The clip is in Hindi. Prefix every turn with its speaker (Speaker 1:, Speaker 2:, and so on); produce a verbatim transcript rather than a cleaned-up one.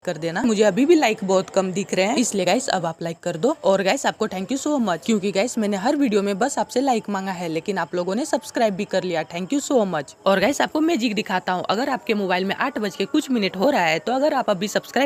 Speaker 1: कर देना। मुझे अभी भी लाइक बहुत कम दिख रहे हैं, इसलिए गाइस अब आप लाइक कर दो। और गाइस आपको थैंक यू सो मच, क्योंकि गाइस मैंने हर वीडियो में बस आपसे लाइक मांगा है, लेकिन आप लोगों ने सब्सक्राइब भी कर लिया। Thank you so much. और गाइस आपको मैजिक दिखाता हूँ। अगर आपके मोबाइल में आठ बज के कुछ मिनट हो रहा है तो अगर आप अभी सब्सक्राइब